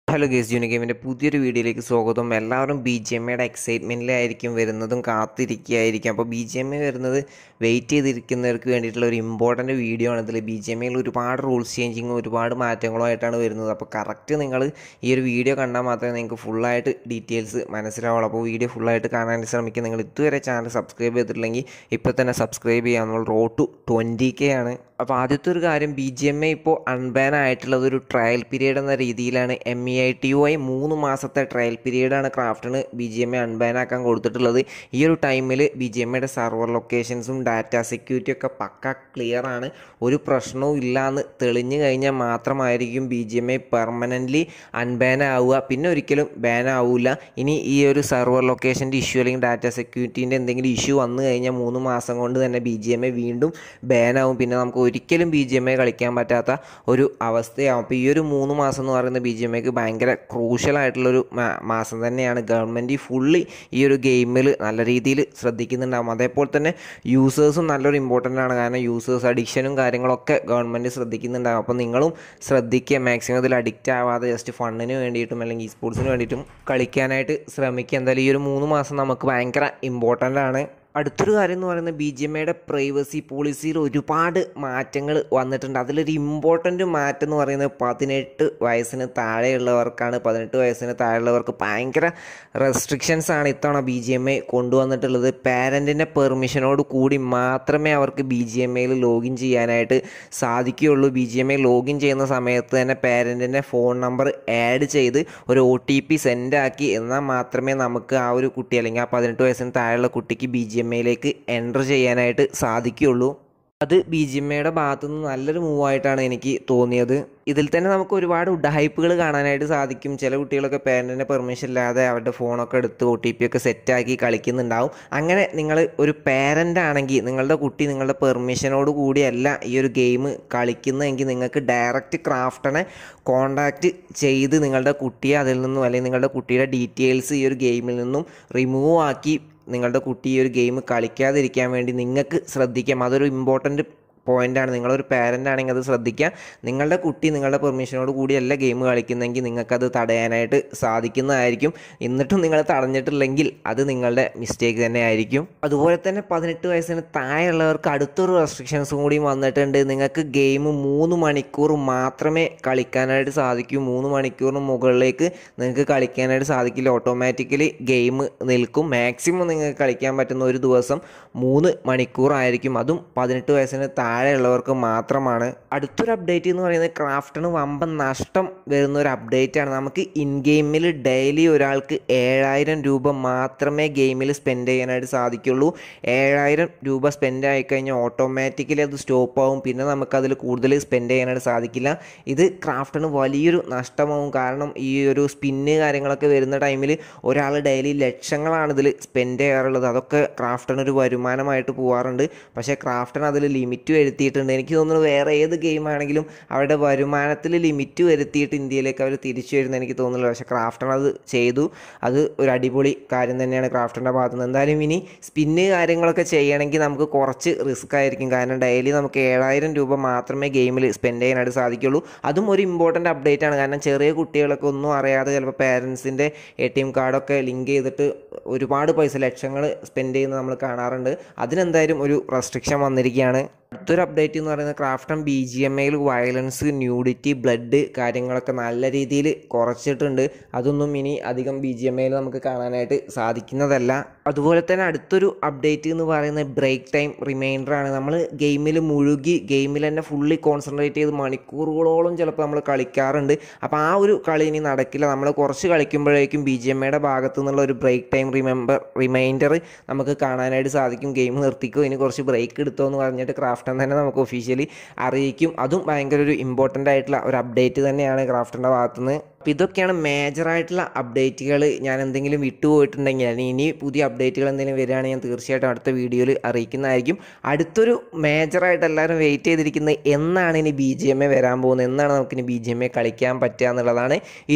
Hello guys ജൂനി ഗെയിമിൻ്റെ പുതിയൊരു വീഡിയോയിലേക്ക് സ്വാഗതം. എല്ലാവരും ബി ജി എം എയുടെ എക്സൈറ്റ്മെൻറ്റിലായിരിക്കും വരുന്നതും കാത്തിരിക്കുകയായിരിക്കും. അപ്പോൾ ബി ജി എം എ വരുന്നത് വെയിറ്റ് ചെയ്തിരിക്കുന്നവർക്ക് വേണ്ടിയിട്ടുള്ള ഒരു ഇമ്പോർട്ടൻറ്റ് വീഡിയോ ആണ് ഇതിൽ. ബി ജി എം എയിൽ ഒരുപാട് റൂൾസ് ചേഞ്ചിങ്ങും ഒരുപാട് മാറ്റങ്ങളുമായിട്ടാണ് വരുന്നത്. അപ്പോൾ കറക്റ്റ് നിങ്ങൾ ഈ ഒരു വീഡിയോ കണ്ടാൽ മാത്രമേ നിങ്ങൾക്ക് ഫുള്ളായിട്ട് ഡീറ്റെയിൽസ് മനസ്സിലാവുള്ളൂ. അപ്പോൾ വീഡിയോ ഫുള്ളായിട്ട് കാണാൻ ശ്രമിക്കുക. നിങ്ങൾ ഇതുവരെ ചാനൽ സബ്സ്ക്രൈബ് ചെയ്തിട്ടില്ലെങ്കിൽ ഇപ്പോൾ തന്നെ സബ്സ്ക്രൈബ് ചെയ്യാം. നമ്മൾ റോഡ് ടു 20K ആണ്. അപ്പോൾ ആദ്യത്തെ ഒരു കാര്യം, ബി ജി എം എ ഇപ്പോൾ അൺബാൻ ആയിട്ടുള്ളത് ഒരു ട്രയൽ പീരീഡ് എന്ന രീതിയിലാണ്. MEITUI 3 മാസത്തെ ട്രയൽ പീരീഡാണ് ക്രാഫ്റ്റിന് B G M A unban ആക്കാൻ കൊടുത്തിട്ടുള്ളത്. ഈ ഒരു ടൈമിൽ ബി ജി എം എയുടെ സെർവർ ലൊക്കേഷൻസും ഡാറ്റ സെക്യൂരിറ്റി ഒക്കെ പക്ക ക്ലിയർ ആണ്. ഒരു പ്രശ്നവും ഇല്ലയെന്ന് തെളിഞ്ഞു കഴിഞ്ഞാൽ മാത്രമായിരിക്കും B G M A permanently unban ആവുക. പിന്നെ ഒരിക്കലും ബാൻ ആവില്ല. ഇനി ഈ ഒരു സെർവർ ലൊക്കേഷൻ്റെ ഇഷ്യൂ അല്ലെങ്കിൽ ഡാറ്റ സെക്യൂരിറ്റീൻ്റെ എന്തെങ്കിലും ഇഷ്യൂ വന്നു കഴിഞ്ഞാൽ 3 മാസം കൊണ്ട് തന്നെ ബി ജി എം എ വീണ്ടും ബാൻ ആവും. പിന്നെ നമുക്ക് ഒരിക്കലും ബി ജി എം എ കളിക്കാൻ പറ്റാത്ത ഒരു അവസ്ഥയാവും. അപ്പോൾ ഈ ഒരു 3 മാസം എന്ന് പറയുന്നത് ബി ജി എം എക്ക് ഭയങ്കര ക്രൂഷ്യലായിട്ടുള്ളൊരു മാസം തന്നെയാണ്. ഗവൺമെൻറ് ഫുള്ളി ഈ ഒരു ഗെയിമിൽ നല്ല രീതിയിൽ ശ്രദ്ധിക്കുന്നുണ്ടാകും. അതേപോലെ തന്നെ യൂസേഴ്സും നല്ലൊരു ഇമ്പോർട്ടൻ്റ് ആണ്. കാരണം യൂസേഴ്സ് അഡിക്ഷനും കാര്യങ്ങളൊക്കെ ഗവൺമെൻറ് ശ്രദ്ധിക്കുന്നുണ്ടാകും. അപ്പോൾ നിങ്ങളും ശ്രദ്ധിക്കുക. മാക്സിമം ഇതിൽ അഡിക്റ്റ് ആവാതെ ജസ്റ്റ് ഫണ്ണിന് വേണ്ടിയിട്ടും അല്ലെങ്കിൽ ഈ സ്പോർട്സിന് വേണ്ടിയിട്ടും കളിക്കാനായിട്ട് ശ്രമിക്കുക. എന്തായാലും ഈ ഒരു 3 മാസം നമുക്ക് ഭയങ്കര ഇമ്പോർട്ടൻ്റ് ആണ്. അടുത്തൊരു കാര്യം എന്ന് പറയുന്നത് ബി ജി എം എയുടെ പ്രൈവസി പോളിസിയിൽ ഒരുപാട് മാറ്റങ്ങൾ വന്നിട്ടുണ്ട്. അതിലൊരു ഇമ്പോർട്ടൻ്റ് മാറ്റം എന്ന് പറയുന്നത് 18 വയസ്സിന് താഴെയുള്ളവർക്കാണ്. 18 വയസ്സിന് താഴെയുള്ളവർക്ക് ഭയങ്കര റെസ്ട്രിക്ഷൻസ് ആണ് ഇത്തവണ ബി ജി എം എ കൊണ്ടുവന്നിട്ടുള്ളത്. പാരൻറ്റിൻ്റെ പെർമിഷനോട് കൂടി മാത്രമേ അവർക്ക് ബി ജി എം എയിൽ ലോഗിൻ ചെയ്യാനായിട്ട് സാധിക്കുകയുള്ളൂ. B G M A login ചെയ്യുന്ന സമയത്ത് തന്നെ പാരൻറ്റിൻ്റെ ഫോൺ നമ്പർ ആഡ് ചെയ്ത് ഒരു OTP സെൻഡാക്കി എന്നാൽ മാത്രമേ നമുക്ക് ആ ഒരു കുട്ടി അല്ലെങ്കിൽ ആ 18 വയസ്സിന് താഴെയുള്ള കുട്ടിക്ക് ബി ജി എം എയിലേക്ക് എൻ്റർ ചെയ്യാനായിട്ട് സാധിക്കുകയുള്ളൂ. അത് ബി ജി എം എയുടെ ഭാഗത്തുനിന്ന് നല്ലൊരു മൂവായിട്ടാണ് എനിക്ക് തോന്നിയത്. ഇതിൽ തന്നെ നമുക്ക് ഒരുപാട് ഉഡ്ഡഹൈപ്പുകൾ കാണാനായിട്ട് സാധിക്കും. ചില കുട്ടികളൊക്കെ പേരൻറ്റിൻ്റെ പെർമിഷൻ ഇല്ലാതെ അവരുടെ ഫോണൊക്കെ എടുത്ത് OTP ഒക്കെ സെറ്റാക്കി കളിക്കുന്നുണ്ടാവും. അങ്ങനെ നിങ്ങൾ ഒരു പേരൻ്റ് ആണെങ്കിൽ നിങ്ങളുടെ കുട്ടി നിങ്ങളുടെ പെർമിഷനോട് കൂടിയല്ല ഈ ഒരു ഗെയിം കളിക്കുന്നതെങ്കിൽ നിങ്ങൾക്ക് ഡയറക്റ്റ് ക്രാഫ്റ്റിനെ കോൺടാക്റ്റ് ചെയ്ത് നിങ്ങളുടെ കുട്ടിയെ അതിൽ നിന്നും അല്ലെങ്കിൽ നിങ്ങളുടെ കുട്ടിയുടെ ഡീറ്റെയിൽസ് ഈ ഒരു ഗെയിമിൽ നിന്നും റിമൂവ് ആക്കി നിങ്ങളുടെ കുട്ടി ഈ ഒരു ഗെയിം കളിക്കാതിരിക്കാൻ വേണ്ടി നിങ്ങൾക്ക് ശ്രദ്ധിക്കാം. അതൊരു ഇമ്പോർട്ടൻറ്റ് പോയിൻ്റാണ്. നിങ്ങളൊരു പാരൻ്റ് ആണെങ്കിൽ അത് ശ്രദ്ധിക്കുക. നിങ്ങളുടെ കുട്ടി നിങ്ങളുടെ പെർമിഷനോട് കൂടിയല്ല ഗെയിം കളിക്കുന്നെങ്കിൽ നിങ്ങൾക്കത് തടയാനായിട്ട് സാധിക്കുന്നതായിരിക്കും. എന്നിട്ടും നിങ്ങൾ തടഞ്ഞിട്ടില്ലെങ്കിൽ അത് നിങ്ങളുടെ മിസ്റ്റേക്ക് തന്നെ ആയിരിക്കും. അതുപോലെ തന്നെ 18 വയസ്സിന് താഴെയുള്ളവർക്ക് അടുത്തൊരു റെസ്ട്രിക്ഷൻസും കൂടി വന്നിട്ടുണ്ട്. നിങ്ങൾക്ക് ഗെയിം 3 മണിക്കൂർ മാത്രമേ കളിക്കാനായിട്ട് സാധിക്കൂ. 3 മണിക്കൂറിന് മുകളിലേക്ക് നിങ്ങൾക്ക് കളിക്കാനായിട്ട് സാധിക്കില്ല. ഓട്ടോമാറ്റിക്കലി ഗെയിം നിൽക്കും. മാക്സിമം നിങ്ങൾക്ക് കളിക്കാൻ പറ്റുന്ന ഒരു ദിവസം 3 മണിക്കൂറായിരിക്കും. അതും 18 വയസ്സിന് താഴെയുള്ളവർക്ക് മാത്രമാണ്. അടുത്തൊരു അപ്ഡേറ്റ് എന്ന് പറയുന്നത് ക്രാഫ്റ്റിന് വമ്പൻ നഷ്ടം വരുന്ന ഒരു അപ്ഡേറ്റാണ്. നമുക്ക് ഇൻ ഗെയിമിൽ ഡെയിലി ഒരാൾക്ക് 7000 രൂപ മാത്രമേ ഗെയിമിൽ സ്പെൻഡ് ചെയ്യാനായിട്ട് സാധിക്കുള്ളൂ. 7000 രൂപ സ്പെൻഡ് ആയിക്കഴിഞ്ഞാൽ ഓട്ടോമാറ്റിക്കലി അത് സ്റ്റോപ്പ് ആവും. പിന്നെ നമുക്കതിൽ കൂടുതൽ സ്പെൻഡ് ചെയ്യാനായിട്ട് സാധിക്കില്ല. ഇത് ക്രാഫ്റ്റിന് വലിയൊരു നഷ്ടമാവും. കാരണം ഈ ഒരു സ്പിന്ന് കാര്യങ്ങളൊക്കെ വരുന്ന ടൈമിൽ ഒരാൾ ഡെയിലി ലക്ഷങ്ങളാണ് ഇതിൽ സ്പെൻഡ് ചെയ്യാറുള്ളത്. അതൊക്കെ ക്രാഫ്റ്റിനൊരു വരുമാനമായിട്ട് പോകാറുണ്ട്. പക്ഷേ ക്രാഫ്റ്റിന് അതിൽ ലിമിറ്റ് വരുത്തിയിട്ടുണ്ട്. എനിക്ക് തോന്നുന്നു വേറെ ഏത് ഗെയിമാണെങ്കിലും അവരുടെ വരുമാനത്തിൽ ലിമിറ്റ് വരുത്തിയിട്ട് ഇന്ത്യയിലേക്ക് അവർ തിരിച്ചു വരുന്നത് എനിക്ക് തോന്നുന്നില്ല. പക്ഷേ ക്രാഫ്റ്റിന് അത് ചെയ്തു. അത് ഒരു അടിപൊളി കാര്യം തന്നെയാണ് ക്രാഫ്റ്റിൻ്റെ ഭാഗത്ത് നിന്ന്. എന്തായാലും ഇനി സ്പിന്ന് കാര്യങ്ങളൊക്കെ ചെയ്യണമെങ്കിൽ നമുക്ക് കുറച്ച് റിസ്ക് ആയിരിക്കും. കാരണം ഡെയിലി നമുക്ക് 7000 രൂപ മാത്രമേ ഗെയിമിൽ സ്പെൻഡ് ചെയ്യാനായിട്ട് സാധിക്കുള്ളൂ. അതും ഒരു ഇമ്പോർട്ടൻ്റ് അപ്ഡേറ്റ് ആണ്. കാരണം ചെറിയ കുട്ടികളൊക്കെ ഒന്നും അറിയാതെ ചിലപ്പോൾ പാരൻസിൻ്റെ ATM കാർഡൊക്കെ ലിങ്ക് ചെയ്തിട്ട് ഒരുപാട് പൈസ ലക്ഷങ്ങൾ സ്പെൻഡ് ചെയ്യുന്നത് നമ്മൾ കാണാറുണ്ട്. അതിനെന്തായാലും ഒരു റെസ്ട്രിക്ഷൻ വന്നിരിക്കുകയാണ്. അടുത്തൊരു അപ്ഡേറ്റ് എന്ന് പറയുന്നത് ക്രാഫ്റ്റ് ബി ജി എം എയിൽ വയലൻസ്, ന്യൂഡിറ്റി, ബ്ലഡ് കാര്യങ്ങളൊക്കെ നല്ല രീതിയിൽ കുറച്ചിട്ടുണ്ട്. അതൊന്നും ഇനി അധികം ബി ജി എം എയിൽ നമുക്ക് കാണാനായിട്ട് സാധിക്കുന്നതല്ല. അതുപോലെ തന്നെ അടുത്തൊരു അപ്ഡേറ്റ് എന്ന് പറയുന്നത് ബ്രേക്ക് ടൈം റിമൈൻഡറാണ്. നമ്മൾ ഗെയിമിൽ മുഴുകി ഗെയിമിൽ തന്നെ ഫുള്ളി കോൺസെൻട്രേറ്റ് ചെയ്ത് മണിക്കൂറുകളോളം ചിലപ്പോൾ നമ്മൾ കളിക്കാറുണ്ട്. അപ്പോൾ ആ ഒരു കളി ഇനി നടക്കില്ല. നമ്മൾ കുറച്ച് കളിക്കുമ്പോഴേക്കും ബി ജി എം എയുടെ ഭാഗത്തു നിന്നുള്ള ഒരു ബ്രേക്ക് ടൈം റിമൈൻഡർ നമുക്ക് കാണാനായിട്ട് സാധിക്കും. ഗെയിം നിർത്തിക്കോ, ഇനി കുറച്ച് ബ്രേക്ക് എടുത്തോ എന്ന് പറഞ്ഞിട്ട് ക്രാഫ്റ്റ് തന്നെ നമുക്ക് ഒഫീഷ്യലി അറിയിക്കും. അതും ഭയങ്കര ഒരു ഇമ്പോർട്ടൻ്റ് ആയിട്ടുള്ള ഒരു അപ്ഡേറ്റ് തന്നെയാണ് ക്രാഫ്റ്റിൻ്റെ ഭാഗത്തുനിന്ന്. അപ്പോൾ ഇതൊക്കെയാണ് മേജറായിട്ടുള്ള അപ്ഡേറ്റുകൾ. ഞാൻ എന്തെങ്കിലും വിട്ടുപോയിട്ടുണ്ടെങ്കിൽ അല്ലെങ്കിൽ ഇനി പുതിയ അപ്ഡേറ്റുകൾ എന്തെങ്കിലും വരികയാണെങ്കിൽ ഞാൻ തീർച്ചയായിട്ടും അടുത്ത വീഡിയോയിൽ അറിയിക്കുന്നതായിരിക്കും. അടുത്തൊരു മേജറായിട്ട് എല്ലാവരും വെയിറ്റ് ചെയ്തിരിക്കുന്നത് എന്നാണ് ഇനി ബി ജി എം എ വരാൻ പോകുന്നത്, എന്നാണ് നമുക്കിനി ബി ജി എം എ കളിക്കാൻ പറ്റുക എന്നുള്ളതാണ്.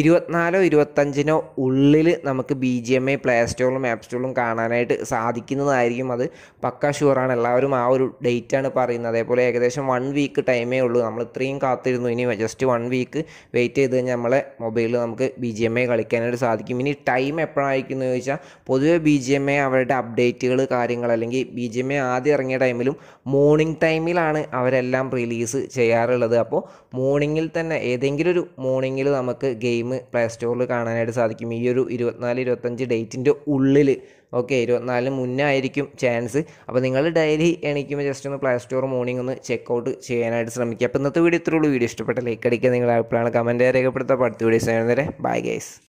24 25 ഉള്ളിൽ നമുക്ക് B G M A play സ്റ്റോറിലും ആപ്പ് സ്റ്റോറിലും കാണാനായിട്ട് സാധിക്കുന്നതായിരിക്കും. അത് പക്ക ഷുവറാണ്. എല്ലാവരും ആ ഒരു ഡേറ്റാണ് പറയുന്നത്. അതേപോലെ ഏകദേശം 1 വീക്ക് ടൈമേ ഉള്ളൂ. നമ്മൾ ഇത്രയും കാത്തിരുന്നു. ഇനി ജസ്റ്റ് 1 വീക്ക് വെയിറ്റ് ചെയ്ത് കഴിഞ്ഞാൽ നമ്മളെ മൊബൈലിൽ നമുക്ക് BGMI കളിക്കാനായിട്ട് സാധിക്കും. ഇനി ടൈം എപ്പോഴായിരിക്കും എന്ന് ചോദിച്ചാൽ പൊതുവെ BGMI അവരുടെ അപ്ഡേറ്റുകൾ കാര്യങ്ങൾ അല്ലെങ്കിൽ BGMI ആദ്യം ഇറങ്ങിയ ടൈമിലും മോർണിംഗ് ടൈമിലാണ് അവരെല്ലാം റിലീസ് ചെയ്യാറുള്ളത്. അപ്പോൾ മോർണിംഗിൽ തന്നെ ഏതെങ്കിലും ഒരു മോർണിംഗിൽ നമുക്ക് ഗെയിം പ്ലേ സ്റ്റോറിൽ കാണാനായിട്ട് സാധിക്കും. ഈ ഒരു 24-25 ഡേറ്റിൻ്റെ ഉള്ളിൽ. ഓക്കെ, 24 മുന്നേ ആയിരിക്കും ചാൻസ്. അപ്പോൾ നിങ്ങൾ ഡെയിലി എണീക്കുമ്പോൾ ജസ്റ്റ് ഒന്ന് പ്ലേ സ്റ്റോർ മോർണിംഗ് ഒന്ന് ചെക്കൗട്ട് ചെയ്യാനായിട്ട് ശ്രമിക്കുക. അപ്പോൾ ഇന്നത്തെ വീഡിയോ ഇത്രയുള്ളൂ. വീഡിയോ ഇഷ്ടപ്പെട്ട ലൈക്ക് അടിക്കുക. നിങ്ങളുടെ അഭിപ്രായങ്ങൾ കമൻറ്റ് രേഖപ്പെടുത്തുക. അടുത്ത വീഡിയോസ് ചെയ്യുന്നവരെ ബൈ ഗൈസ്.